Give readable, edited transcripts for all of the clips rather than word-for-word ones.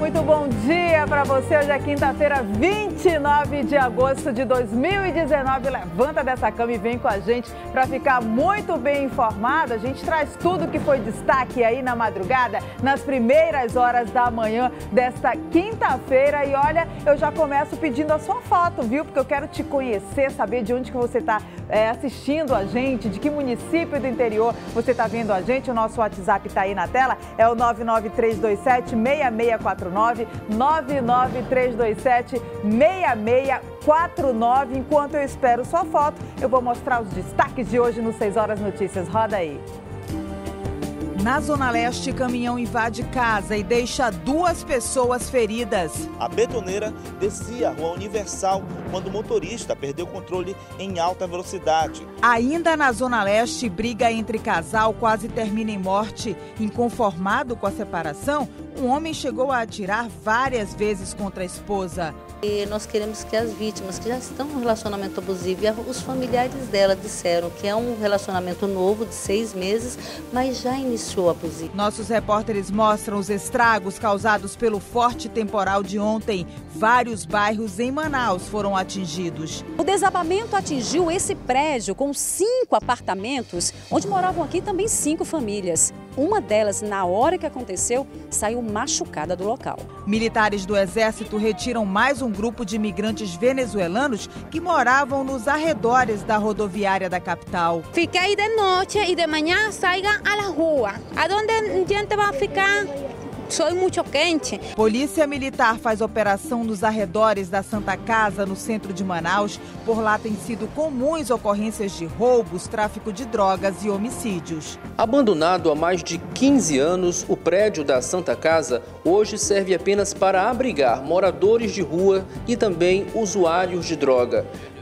muito bom dia para você. Hoje é quinta-feira, 29 de agosto de 2019. Levanta dessa cama e vem com a gente para ficar muito bem informado. A gente traz tudo que foi destaque aí na madrugada, nas primeiras horas da manhã desta quinta-feira. E olha, eu já começo pedindo a sua foto, viu? Porque eu quero te conhecer, saber de onde que você está assistindo a gente, de que município do interior você está vendo a gente. O nosso WhatsApp está aí na tela, é o 99327-6649, 99327-6649. Enquanto eu espero sua foto, eu vou mostrar os destaques de hoje no 6 Horas Notícias. Roda aí. Na Zona Leste, caminhão invade casa e deixa 2 pessoas feridas. A betoneira descia a Rua Universal quando o motorista perdeu o controle em alta velocidade. Ainda na Zona Leste, briga entre casal quase termina em morte. Inconformado com a separação, um homem chegou a atirar várias vezes contra a esposa. E nós queremos que as vítimas que já estão em um relacionamento abusivo, e os familiares dela disseram que é um relacionamento novo de 6 meses, mas já iniciou abusivo. Nossos repórteres mostram os estragos causados pelo forte temporal de ontem. Vários bairros em Manaus foram atingidos. O desabamento atingiu esse prédio com 5 apartamentos, onde moravam aqui também 5 famílias. Uma delas, na hora que aconteceu, saiu machucada do local. Militares do Exército retiram mais um grupo de imigrantes venezuelanos que moravam nos arredores da rodoviária da capital. Fiquei de noite e de manhã saíram à rua. Aonde a gente vai ficar? Sou muito quente. Polícia Militar faz operação nos arredores da Santa Casa, no centro de Manaus. Por lá têm sido comuns ocorrências de roubos, tráfico de drogas e homicídios. Abandonado há mais de 15 anos, o prédio da Santa Casa hoje serve apenas para abrigar moradores de rua e também usuários de droga.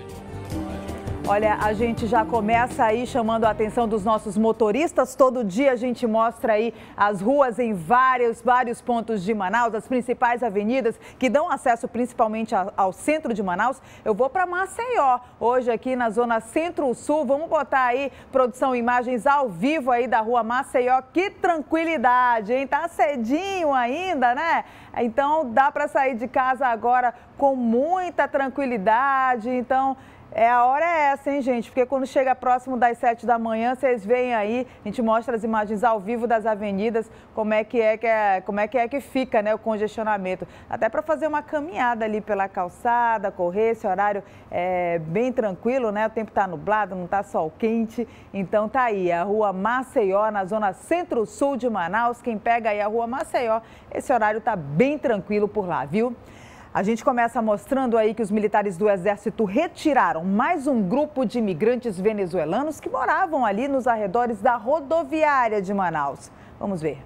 Olha, a gente já começa aí chamando a atenção dos nossos motoristas. Todo dia a gente mostra aí as ruas em vários pontos de Manaus, as principais avenidas que dão acesso principalmente ao centro de Manaus. Eu vou para Maceió, hoje aqui na zona centro-sul. Vamos botar aí, produção, imagens ao vivo aí da rua Maceió. Que tranquilidade, hein? Tá cedinho ainda, né? Então dá para sair de casa agora com muita tranquilidade. Então... a hora é essa, hein, gente? Porque quando chega próximo das 7 da manhã, vocês veem aí, a gente mostra as imagens ao vivo das avenidas, como é que fica, né, o congestionamento. Até para fazer uma caminhada ali pela calçada, correr, esse horário é bem tranquilo, né? O tempo tá nublado, não tá sol quente. Então tá aí, a rua Maceió, na zona centro-sul de Manaus. Quem pega aí a rua Maceió, esse horário tá bem tranquilo por lá, viu? A gente começa mostrando aí que os militares do Exército retiraram mais um grupo de imigrantes venezuelanos que moravam ali nos arredores da rodoviária de Manaus. Vamos ver.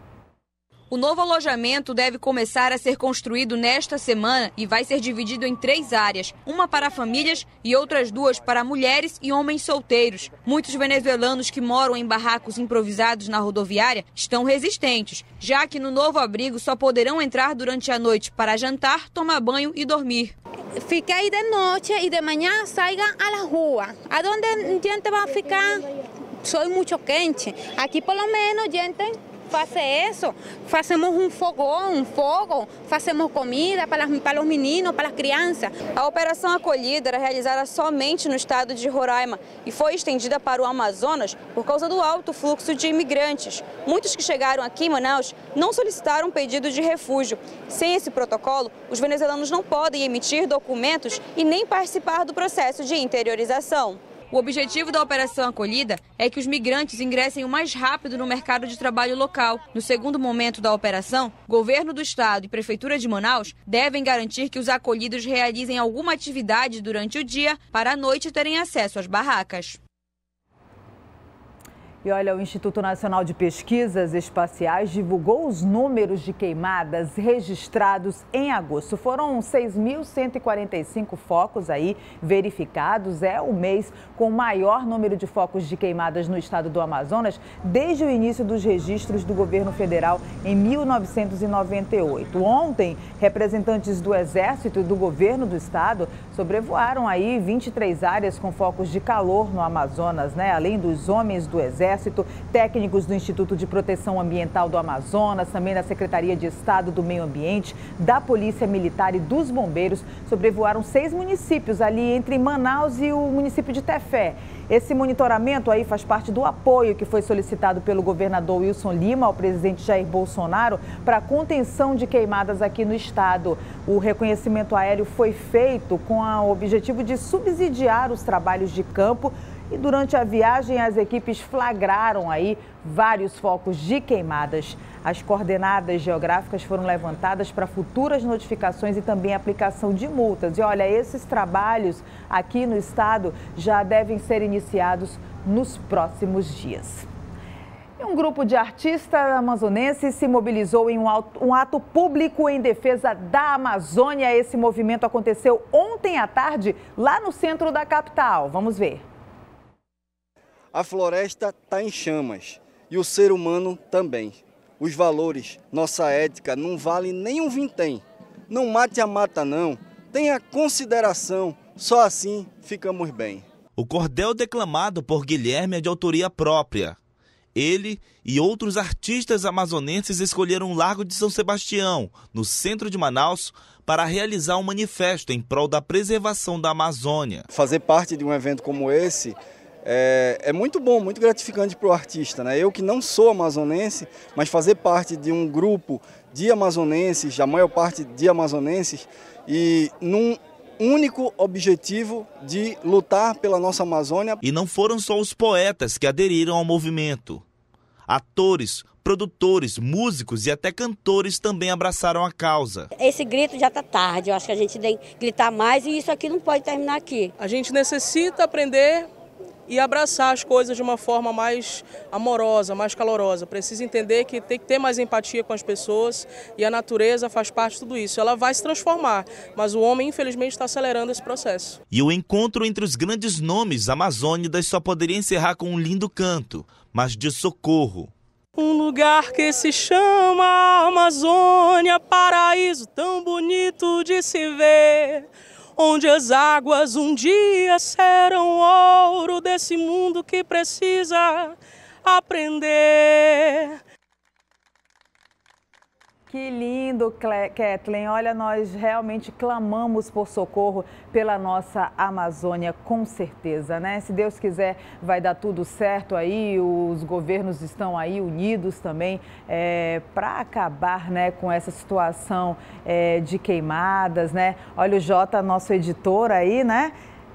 O novo alojamento deve começar a ser construído nesta semana e vai ser dividido em 3 áreas, uma para famílias e outras 2 para mulheres e homens solteiros. Muitos venezuelanos que moram em barracos improvisados na rodoviária estão resistentes, já que no novo abrigo só poderão entrar durante a noite para jantar, tomar banho e dormir. Fiquei de noite e de manhã saíram à rua. Aonde a gente vai ficar? Sou muito quente. Aqui pelo menos a gente faz isso, fazemos um fogo, fazemos comida para os meninos, para as crianças. A operação acolhida era realizada somente no estado de Roraima e foi estendida para o Amazonas por causa do alto fluxo de imigrantes. Muitos que chegaram aqui em Manaus não solicitaram pedido de refúgio. Sem esse protocolo, os venezuelanos não podem emitir documentos e nem participar do processo de interiorização. O objetivo da operação acolhida é que os migrantes ingressem o mais rápido no mercado de trabalho local. No segundo momento da operação, governo do estado e prefeitura de Manaus devem garantir que os acolhidos realizem alguma atividade durante o dia para à noite terem acesso às barracas. E olha, o Instituto Nacional de Pesquisas Espaciais divulgou os números de queimadas registrados em agosto. Foram 6.145 focos aí verificados. É o mês com o maior número de focos de queimadas no estado do Amazonas desde o início dos registros do governo federal em 1998. Ontem, representantes do Exército e do governo do estado sobrevoaram aí 23 áreas com focos de calor no Amazonas, né? Além dos homens do Exército, Exército, técnicos do Instituto de Proteção Ambiental do Amazonas, também da Secretaria de Estado do Meio Ambiente, da Polícia Militar e dos Bombeiros sobrevoaram 6 municípios ali entre Manaus e o município de Tefé. Esse monitoramento aí faz parte do apoio que foi solicitado pelo governador Wilson Lima ao presidente Jair Bolsonaro para a contenção de queimadas aqui no estado. O reconhecimento aéreo foi feito com o objetivo de subsidiar os trabalhos de campo e durante a viagem as equipes flagraram aí vários focos de queimadas. As coordenadas geográficas foram levantadas para futuras notificações e também aplicação de multas. E olha, esses trabalhos aqui no estado já devem ser iniciados nos próximos dias. E um grupo de artistas amazonenses se mobilizou em um ato público em defesa da Amazônia. Esse movimento aconteceu ontem à tarde lá no centro da capital. Vamos ver. A floresta está em chamas e o ser humano também. Os valores, nossa ética não vale nem um vintém. Não mate a mata não, tenha consideração, só assim ficamos bem. O cordel declamado por Guilherme é de autoria própria. Ele e outros artistas amazonenses escolheram o Largo de São Sebastião, no centro de Manaus, para realizar um manifesto em prol da preservação da Amazônia. Fazer parte de um evento como esse é muito bom, muito gratificante para o artista, né? Eu que não sou amazonense, mas fazer parte de um grupo de amazonenses, a maior parte de amazonenses, e num único objetivo de lutar pela nossa Amazônia. E não foram só os poetas que aderiram ao movimento. Atores, produtores, músicos e até cantores também abraçaram a causa. Esse grito já está tarde, eu acho que a gente tem que gritar mais e isso aqui não pode terminar aqui. A gente necessita aprender e abraçar as coisas de uma forma mais amorosa, mais calorosa. Precisa entender que tem que ter mais empatia com as pessoas e a natureza faz parte de tudo isso. Ela vai se transformar, mas o homem infelizmente está acelerando esse processo. E o encontro entre os grandes nomes amazônidas só poderia encerrar com um lindo canto, mas de socorro. Um lugar que se chama Amazônia, paraíso tão bonito de se ver, onde as águas um dia serão ouro desse mundo que precisa aprender. Que lindo, Kathleen. Olha, nós realmente clamamos por socorro pela nossa Amazônia, com certeza, né? Se Deus quiser, vai dar tudo certo aí. Os governos estão aí unidos também para acabar, né, com essa situação de queimadas, né? Olha o Jota, nosso editor aí, né?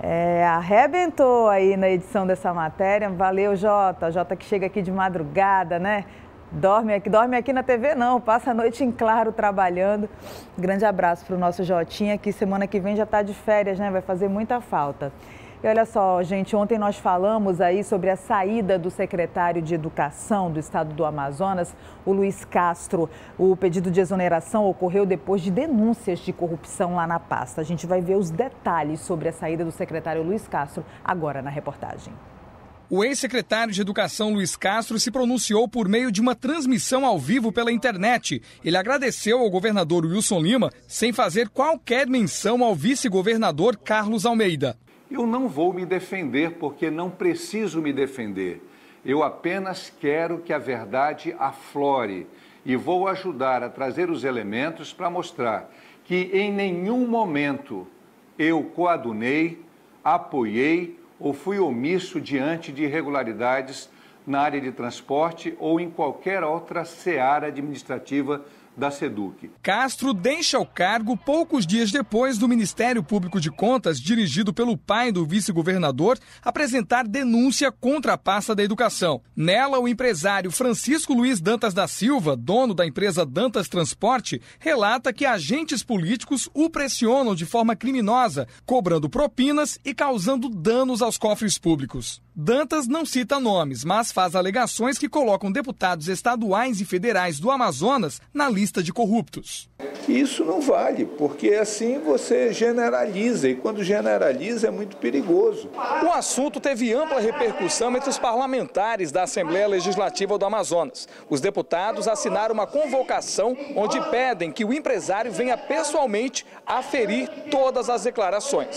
Arrebentou aí na edição dessa matéria. Valeu, Jota. Jota que chega aqui de madrugada, né? Dorme aqui na TV não, passa a noite em claro trabalhando. Grande abraço para o nosso Jotinha, que semana que vem já está de férias, né? Vai fazer muita falta. E olha só, gente, ontem nós falamos aí sobre a saída do secretário de Educação do estado do Amazonas, o Luiz Castro. O pedido de exoneração ocorreu depois de denúncias de corrupção lá na pasta. A gente vai ver os detalhes sobre a saída do secretário Luiz Castro agora na reportagem. O ex-secretário de Educação, Luiz Castro, se pronunciou por meio de uma transmissão ao vivo pela internet. Ele agradeceu ao governador Wilson Lima, sem fazer qualquer menção ao vice-governador Carlos Almeida. Eu não vou me defender porque não preciso me defender. Eu apenas quero que a verdade aflore e vou ajudar a trazer os elementos para mostrar que em nenhum momento eu coadunei, apoiei ou fui omisso diante de irregularidades na área de transporte ou em qualquer outra seara administrativa da SEDUC. Castro deixa o cargo poucos dias depois do Ministério Público de Contas, dirigido pelo pai do vice-governador, apresentar denúncia contra a pasta da educação. Nela, o empresário Francisco Luiz Dantas da Silva, dono da empresa Dantas Transporte, relata que agentes políticos o pressionam de forma criminosa, cobrando propinas e causando danos aos cofres públicos. Dantas não cita nomes, mas faz alegações que colocam deputados estaduais e federais do Amazonas na lista de corruptos. Isso não vale, porque assim você generaliza, e quando generaliza é muito perigoso. O assunto teve ampla repercussão entre os parlamentares da Assembleia Legislativa do Amazonas. Os deputados assinaram uma convocação onde pedem que o empresário venha pessoalmente aferir todas as declarações.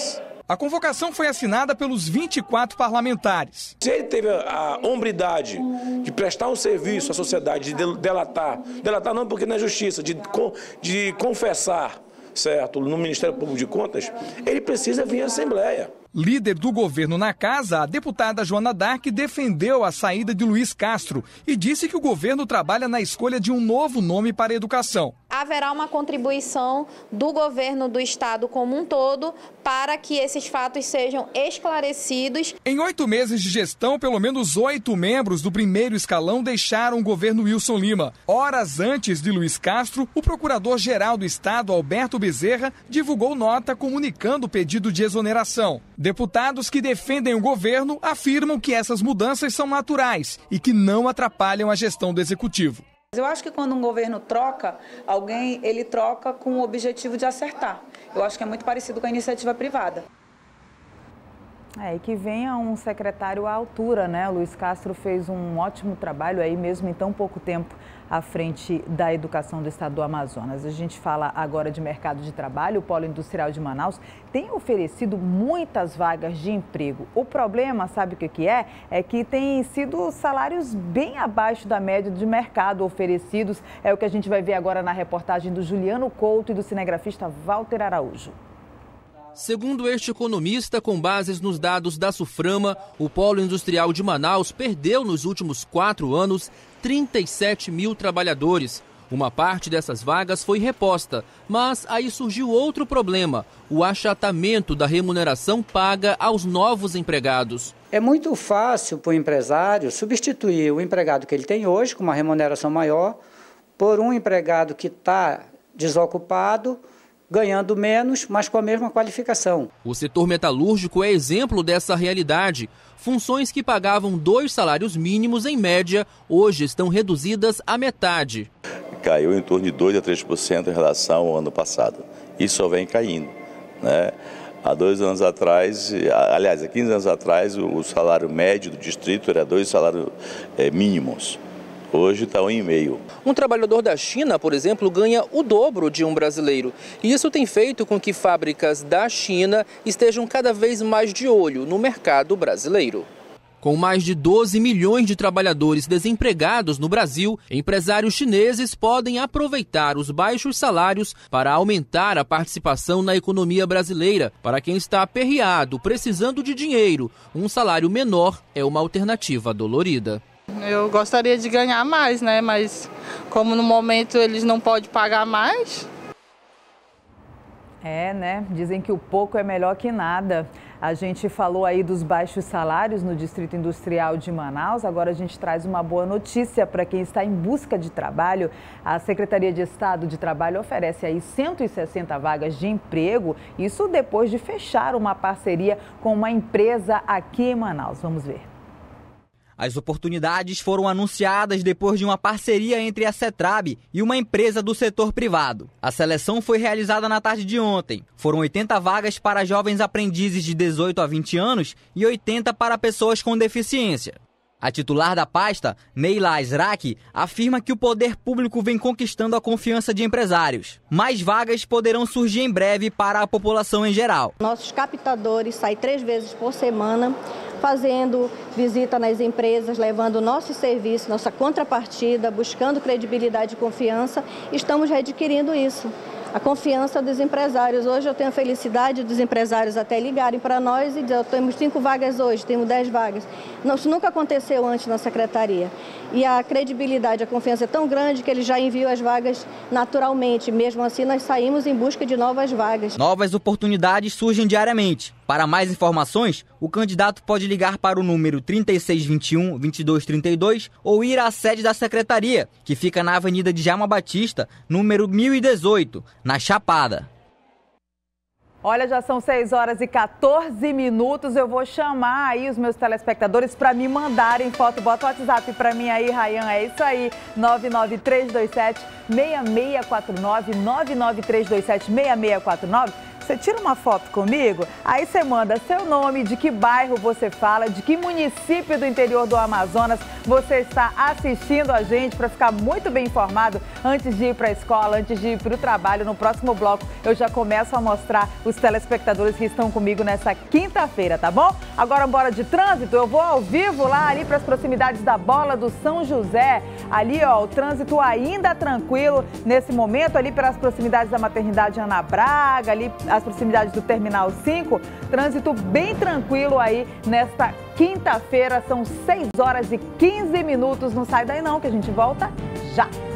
A convocação foi assinada pelos 24 parlamentares. Se ele teve a hombridade de prestar um serviço à sociedade, de delatar não porque não é justiça, de confessar, certo, no Ministério Público de Contas, ele precisa vir à Assembleia. Líder do governo na casa, a deputada Joana Dark defendeu a saída de Luiz Castro e disse que o governo trabalha na escolha de um novo nome para a educação. Haverá uma contribuição do governo do estado como um todo para que esses fatos sejam esclarecidos. Em 8 meses de gestão, pelo menos 8 membros do primeiro escalão deixaram o governo Wilson Lima. Horas antes de Luiz Castro, o procurador-geral do estado, Alberto Bezerra, divulgou nota comunicando o pedido de exoneração. Deputados que defendem o governo afirmam que essas mudanças são naturais e que não atrapalham a gestão do executivo. Eu acho que quando um governo troca alguém, ele troca com o objetivo de acertar. Eu acho que é muito parecido com a iniciativa privada. E que venha um secretário à altura, né? Luiz Castro fez um ótimo trabalho aí mesmo em tão pouco tempo à frente da educação do estado do Amazonas. A gente fala agora de mercado de trabalho. O Polo Industrial de Manaus tem oferecido muitas vagas de emprego. O problema, sabe o que é? É que tem sido salários bem abaixo da média de mercado oferecidos. É o que a gente vai ver agora na reportagem do Juliano Couto e do cinegrafista Walter Araújo. Segundo este economista, com bases nos dados da Suframa, o Polo Industrial de Manaus perdeu nos últimos 4 anos 37 mil trabalhadores. Uma parte dessas vagas foi reposta, mas aí surgiu outro problema, o achatamento da remuneração paga aos novos empregados. É muito fácil para o empresário substituir o empregado que ele tem hoje, com uma remuneração maior, por um empregado que está desocupado, ganhando menos, mas com a mesma qualificação. O setor metalúrgico é exemplo dessa realidade. Funções que pagavam 2 salários mínimos em média, hoje estão reduzidas à metade. Caiu em torno de 2 a 3% em relação ao ano passado. Isso só vem caindo, né? Há 2 anos atrás, aliás, há 15 anos atrás, o salário médio do distrito era 2 salários mínimos. Hoje está 1,5. Um trabalhador da China, por exemplo, ganha o dobro de um brasileiro. E isso tem feito com que fábricas da China estejam cada vez mais de olho no mercado brasileiro. Com mais de 12 milhões de trabalhadores desempregados no Brasil, empresários chineses podem aproveitar os baixos salários para aumentar a participação na economia brasileira. Para quem está aperreado, precisando de dinheiro, um salário menor é uma alternativa dolorida. Eu gostaria de ganhar mais, né? Mas como no momento eles não podem pagar mais. Né? Dizem que o pouco é melhor que nada. A gente falou aí dos baixos salários no Distrito Industrial de Manaus. Agora a gente traz uma boa notícia para quem está em busca de trabalho. A Secretaria de Estado de Trabalho oferece aí 160 vagas de emprego. Isso depois de fechar uma parceria com uma empresa aqui em Manaus. Vamos ver. As oportunidades foram anunciadas depois de uma parceria entre a Cetrab e uma empresa do setor privado. A seleção foi realizada na tarde de ontem. Foram 80 vagas para jovens aprendizes de 18 a 20 anos e 80 para pessoas com deficiência. A titular da pasta, Neila Azraq, afirma que o poder público vem conquistando a confiança de empresários. Mais vagas poderão surgir em breve para a população em geral. Nossos captadores saem 3 vezes por semana, fazendo visita nas empresas, levando nosso serviço, nossa contrapartida, buscando credibilidade e confiança. Estamos readquirindo isso. A confiança dos empresários. Hoje eu tenho a felicidade dos empresários até ligarem para nós e dizer, temos 5 vagas hoje, temos 10 vagas. Isso nunca aconteceu antes na secretaria. E a credibilidade, a confiança é tão grande que eles já enviam as vagas naturalmente. Mesmo assim, nós saímos em busca de novas vagas. Novas oportunidades surgem diariamente. Para mais informações, o candidato pode ligar para o número 3621-2232 ou ir à sede da secretaria, que fica na Avenida Djalma Batista, número 1018, na Chapada. Olha, já são 6 horas e 14 minutos. Eu vou chamar aí os meus telespectadores para me mandarem foto. Bota o WhatsApp para mim aí, Rayan. É isso aí, 99327-6649, 99327-6649. Você tira uma foto comigo, aí você manda seu nome, de que bairro você fala, de que município do interior do Amazonas você está assistindo a gente para ficar muito bem informado antes de ir para a escola, antes de ir para o trabalho. No próximo bloco eu já começo a mostrar os telespectadores que estão comigo nessa quinta-feira, tá bom? Agora bora de trânsito, eu vou ao vivo lá ali para as proximidades da Bola do São José. Ali, ó, o trânsito ainda tranquilo nesse momento, ali pelas proximidades da Maternidade Ana Braga, ali as proximidades do Terminal 5, trânsito bem tranquilo aí nesta quinta-feira, são 6 horas e 15 minutos. Não sai daí não, que a gente volta já.